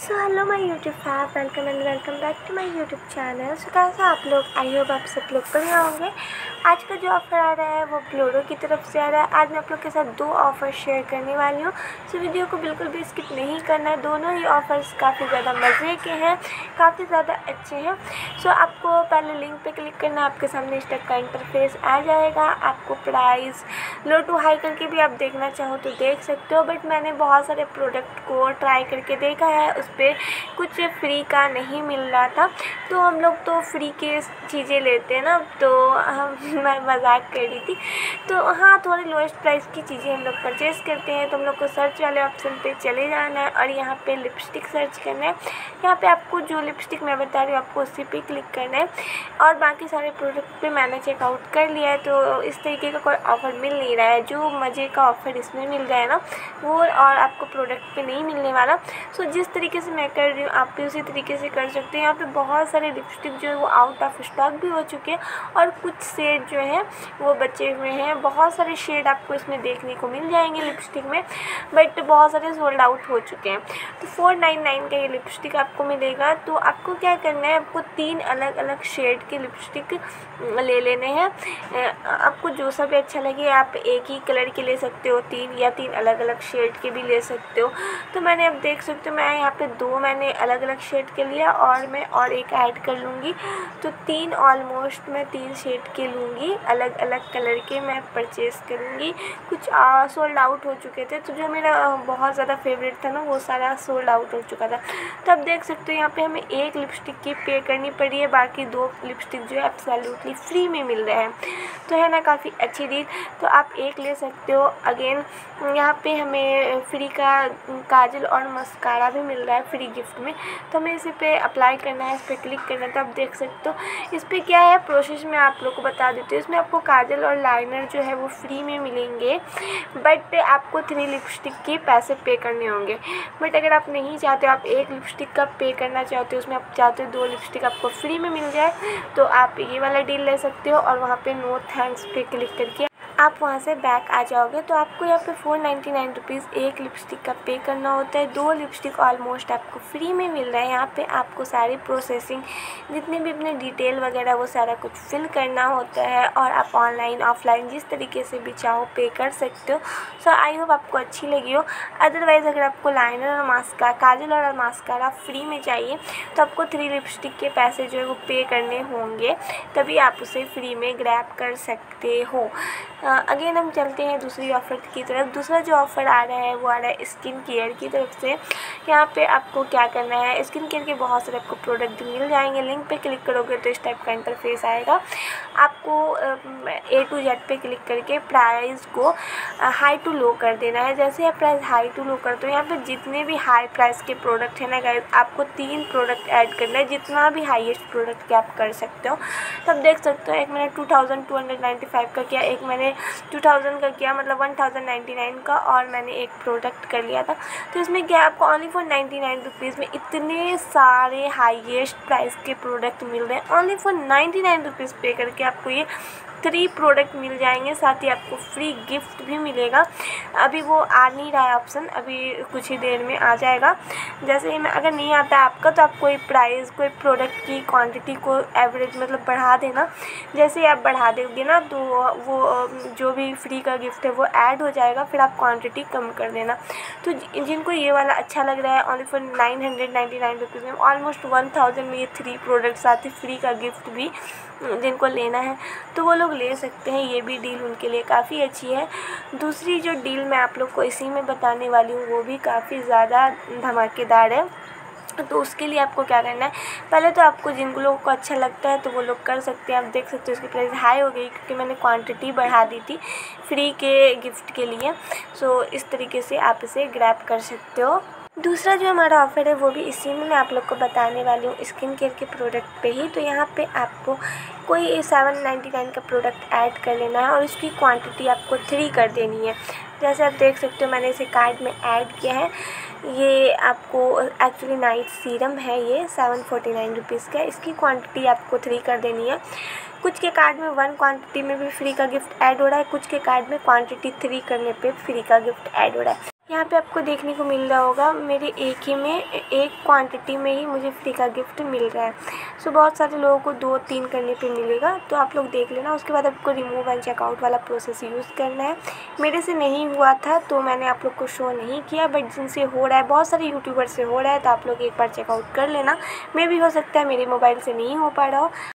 So hello my YouTube fam, welcome and welcome back to my YouTube channel. So कैसा आप लोग, I hope आप सब लोग बढ़िया होंगे। आज का जो ऑफ़र आ रहा है वो ब्लोरो की तरफ से आ रहा है। आज मैं आप लोग के साथ दो ऑफ़र शेयर करने वाली हूँ। सो वीडियो को बिल्कुल भी स्किप नहीं करना है। दोनों ही ऑफ़र्स काफ़ी ज़्यादा मज़े के हैं, काफ़ी ज़्यादा अच्छे हैं। सो आपको पहले लिंक पे क्लिक करना है, आपके सामने इस टाइप का इंटरफेस आ जाएगा। आपको प्राइस लो टू हाई करके भी आप देखना चाहो तो देख सकते हो, बट मैंने बहुत सारे प्रोडक्ट को ट्राई करके देखा है, उस पर कुछ फ्री का नहीं मिल रहा था। तो हम लोग तो फ्री के चीज़ें लेते हैं ना, तो मैं मजाक कर रही थी। तो हाँ, थोड़ी लोएस्ट प्राइस की चीज़ें हम लोग परचेज़ करते हैं। तो हम लोग को सर्च वाले ऑप्शन पे चले जाना है और यहाँ पे लिपस्टिक सर्च करना है। यहाँ पे आपको जो लिपस्टिक मैं बता रही हूँ आपको उसी पे क्लिक करना है और बाकी सारे प्रोडक्ट पे मैंने चेकआउट कर लिया है। तो इस तरीके का कोई ऑफ़र मिल नहीं रहा है। जो मज़े का ऑफ़र इसमें मिल रहा है ना, वो और आपको प्रोडक्ट पे नहीं मिलने वाला। सो जिस तरीके से मैं कर रही हूँ आप भी उसी तरीके से कर सकते हैं। यहाँ पे बहुत सारे लिपस्टिक जो है वो आउट ऑफ स्टॉक भी हो चुके हैं और कुछ शेड जो है वो बचे हुए हैं। बहुत सारे शेड आपको इसमें देखने को मिल जाएंगे लिपस्टिक में, बट बहुत सारे सोल्ड आउट हो चुके हैं। तो 499 का ये लिपस्टिक आपको मिलेगा। तो आपको क्या करना है, आपको 3 अलग अलग शेड के लिपस्टिक ले लेने हैं। आपको जो सा भी अच्छा लगे, आप एक ही कलर के ले सकते हो, 3 या 3 अलग अलग शेड के भी ले सकते हो। तो मैंने अब देख सकते हो, मैं यहाँ पे 2 मैंने अलग अलग शेड के लिया और मैं और एक ऐड कर लूँगी। तो 3 ऑलमोस्ट मैं 3 शेड के लूँगी, अलग अलग कलर के मैं परचेज़ करूँगी। कुछ सोल्ड आउट हो चुके थे, तो जो मेरा बहुत ज़्यादा फेवरेट था ना वो सारा सोल्ड आउट हो चुका था। तो अब देख सकते हो यहाँ पे हमें एक लिपस्टिक की पे करनी पड़ी है, बाकी 2 लिपस्टिक जो है एब्सोल्युटली फ्री में मिल रहे हैं। तो है ना काफ़ी अच्छी डील। तो आप एक ले सकते हो। अगेन यहाँ पे हमें फ्री का काजल और मस्कारा भी मिल रहा है फ्री गिफ्ट में। तो हमें इसी पे अप्लाई करना है, इस पर क्लिक करना है। तो आप देख सकते हो इस पर क्या है प्रोसेस मैं आप लोग को बता देती हूँ। इसमें आपको काजल और लाइनर जो है वो फ्री में मिलेंगे, बट आपको 3 लिपस्टिक के पैसे पे करने होंगे। बट अगर आप नहीं चाहते, आप एक लिपस्टिक का पे करना चाहते हो, उसमें आप चाहते हो 2 लिपस्टिक आपको फ्री में मिल जाए, तो आप ये वाला डील ले सकते हो। और वहाँ पे नो थैंक्स पे क्लिक करके आप वहाँ से बैक आ जाओगे। तो आपको यहाँ पे 499 रुपीज़ एक लिपस्टिक का पे करना होता है। 2 लिपस्टिक ऑलमोस्ट आपको फ्री में मिल रहा है। यहाँ पे आपको सारी प्रोसेसिंग, जितनी भी अपने डिटेल वगैरह वो सारा कुछ फिल करना होता है और आप ऑनलाइन ऑफलाइन जिस तरीके से भी चाहो पे कर सकते हो। सो आई होप आपको अच्छी लगी हो। अदरवाइज़ अगर आपको लाइनर और मास्कारा, काजल और मास्कारा फ्री में चाहिए तो आपको 3 लिपस्टिक के पैसे जो है वो पे करने होंगे, तभी आप उसे फ्री में ग्रैब कर सकते हो। अगेन हम चलते हैं दूसरी ऑफ़र की तरफ। दूसरा जो ऑफ़र आ रहा है वो आ रहा है स्किन केयर की तरफ से। यहाँ पे आपको क्या करना है, स्किन केयर के बहुत सारे आपको प्रोडक्ट मिल जाएंगे। लिंक पे क्लिक करोगे तो इस टाइप का इंटरफेस आएगा। आपको A to Z पे क्लिक करके प्राइस को हाई टू लो कर देना है। जैसे आप प्राइस हाई टू लो करते हो, यहाँ पे जितने भी हाई प्राइस के प्रोडक्ट हैं ना गाइस, आपको 3 प्रोडक्ट ऐड करना है, जितना भी हाईएस्ट प्रोडक्ट के आप कर सकते हो। तब देख सकते हो एक मैंने 2295 का किया, एक मैंने 2000 का किया, मतलब 1099 का, और मैंने एक प्रोडक्ट कर लिया था। तो इसमें क्या आपको ओनली फॉर 99 रुपीज़ में इतने सारे हाईएस्ट प्राइस के प्रोडक्ट मिल रहे हैं। ओनली फॉर 99 रुपीज़ पे करके आपको ये 3 प्रोडक्ट मिल जाएंगे, साथ ही आपको फ्री गिफ्ट भी मिलेगा। अभी वो आ नहीं रहा है ऑप्शन, अभी कुछ ही देर में आ जाएगा। जैसे ही मैं, अगर नहीं आता है आपका, तो आप कोई प्राइस, कोई प्रोडक्ट की क्वांटिटी को एवरेज मतलब बढ़ा देना। जैसे ही आप बढ़ा दोगे ना, तो वो जो भी फ्री का गिफ्ट है वो ऐड हो जाएगा, फिर आप क्वांटिटी कम कर देना। तो जिनको ये वाला अच्छा लग रहा है, ओनली फॉर 999 रुपीज़ में ऑलमोस्ट 1000 में ये 3 प्रोडक्ट, साथ ही फ्री का गिफ्ट भी जिनको लेना है तो वो लोग ले सकते हैं। ये भी डील उनके लिए काफ़ी अच्छी है। दूसरी जो डील मैं आप लोग को इसी में बताने वाली हूँ वो भी काफ़ी ज़्यादा धमाकेदार है। तो उसके लिए आपको क्या करना है, पहले तो आपको जिन लोगों को अच्छा लगता है तो वो लोग कर सकते हैं। आप देख सकते हो इसकी प्राइस हाई हो गई क्योंकि मैंने क्वांटिटी बढ़ा दी थी फ्री के गिफ्ट के लिए। सो इस तरीके से आप इसे ग्रैब कर सकते हो। दूसरा जो हमारा ऑफ़र है वो भी इसी में मैं आप लोग को बताने वाली हूँ, स्किन केयर के प्रोडक्ट पे ही। तो यहाँ पे आपको कोई 799 का प्रोडक्ट ऐड कर लेना है और इसकी क्वांटिटी आपको 3 कर देनी है। जैसे आप देख सकते हो मैंने इसे कार्ड में ऐड किया है। ये आपको एक्चुअली नाइट सीरम है, ये 749 रुपीज़ का। इसकी क्वांटिटी आपको 3 कर देनी है। कुछ के कार्ड में 1 क्वांटिटी में भी फ्री का गिफ्ट ऐड हो रहा है, कुछ के कार्ड में क्वांटिटी 3 करने पे फ्री का गिफ्ट ऐड हो रहा है। यहाँ पे आपको देखने को मिल रहा होगा मेरे एक क्वांटिटी में ही मुझे फ्री का गिफ्ट मिल रहा है। सो बहुत सारे लोगों को 2-3 करने पे मिलेगा, तो आप लोग देख लेना। उसके बाद आपको रिमूव एंड चेकआउट वाला प्रोसेस यूज़ करना है। मेरे से नहीं हुआ था तो मैंने आप लोग को शो नहीं किया, बट जिनसे हो रहा है, बहुत सारे यूट्यूबर से हो रहा है, तो आप लोग एक बार चेकआउट कर लेना। मे भी हो सकता है मेरे मोबाइल से नहीं हो पा रहा हो।